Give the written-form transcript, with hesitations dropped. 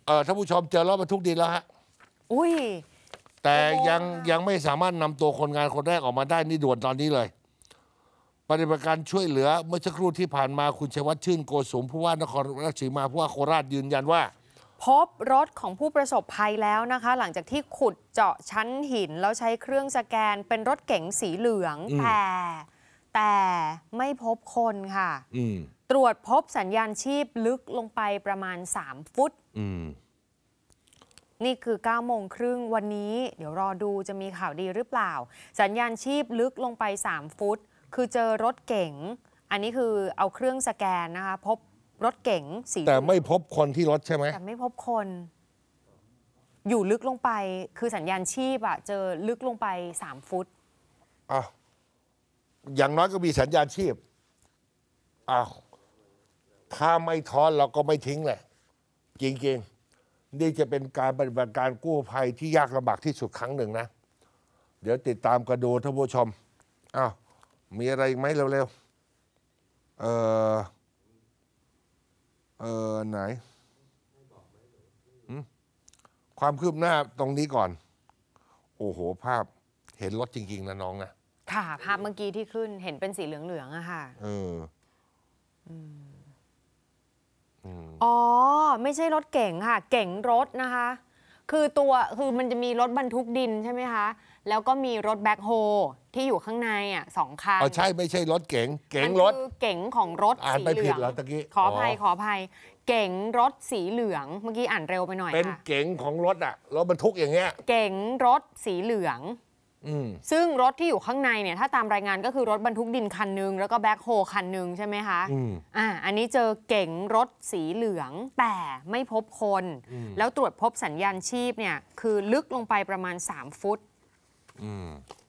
ท่านผู้ชมเจอรถบรรทุกดินแล้วฮะอุ้ยแต่ยังไม่สามารถนำตัวคนงานคนแรกออกมาได้นี่ด่วนตอนนี้เลยปฏิบัติการช่วยเหลือเมื่อสักครู่ที่ผ่านมาคุณชัยวัฒน์ชื่นโกสุมผู้ว่านครราชสีมาผู้ว่าโคราชยืนยันว่าพบรถของผู้ประสบภัยแล้วนะคะหลังจากที่ขุดเจาะชั้นหินแล้วใช้เครื่องสแกนเป็นรถเก๋งสีเหลืองแต่ไม่พบคนค่ะตรวจพบสัญญาณชีพลึกลงไปประมาณ3 ฟุตนี่คือ9 โมงครึ่งวันนี้เดี๋ยวรอดูจะมีข่าวดีหรือเปล่าสัญญาณชีพลึกลงไป3 ฟุตคือเจอรถเก๋งอันนี้คือเอาเครื่องสแกนนะคะพบรถเก๋งสีแต่ไม่พบคนที่รถใช่ไหมแต่ไม่พบคนอยู่ลึกลงไปคือสัญญาณชีพเจอลึกลงไป3 ฟุตอย่างน้อยก็มีสัญญาณชีพถ้าไม่ท้อนเราก็ไม่ทิ้งแหละจริงๆนี่จะเป็นการปฏิบัติการกู้ภัยที่ยากลำบากที่สุดครั้งหนึ่งนะเดี๋ยวติดตามกันดูท่านผู้ชมมีอะไรไหมเร็วๆไหนความคืบหน้าตรงนี้ก่อนโอ้โหภาพเห็นรถจริงๆนะน้องนะค่ะภาพเมื่อกี้ที่ขึ้นเห็นเป็นสีเหลืองๆอะค่ะไม่ใช่รถเก๋งค่ะเก๋งรถนะคะคือมันจะมีรถบรรทุกดินใช่ไหมคะแล้วก็มีรถแบ็คโฮที่อยู่ข้างใน2 คันใช่ไม่ใช่รถเก๋งรถคือเก๋งของรถสีเหลืองขออภัยเก๋งรถสีเหลืองเมื่อกี้อ่านเร็วไปหน่อยเป็นเก๋งของรถรถบรรทุกอย่างเงี้ยเก๋งรถสีเหลืองซึ่งรถที่อยู่ข้างในเนี่ยถ้าตามรายงานก็คือรถบรรทุกดินคันนึงแล้วก็แบ็คโฮคันนึงใช่ไหมคะอันนี้เจอเก๋งรถสีเหลืองแต่ไม่พบคนแล้วตรวจพบสัญญาณชีพเนี่ยคือลึกลงไปประมาณ3 ฟุต